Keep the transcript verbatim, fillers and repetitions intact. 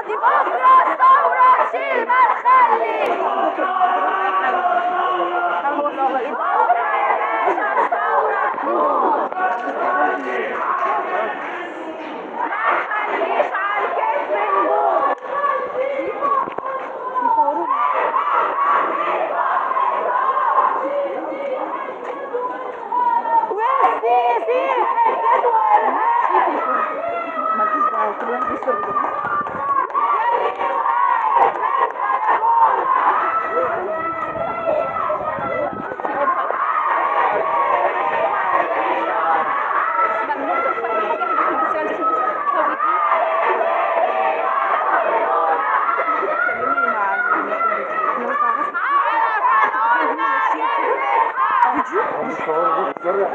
بكرة الثورة تشيل ما تخلي. بكرة يا باشا الثورة تقوم، ما تخليش عالكتف نقوم. والسيسي حتة وإرهاب. مالكيش دعوة، كل واحد يشرب. فيديو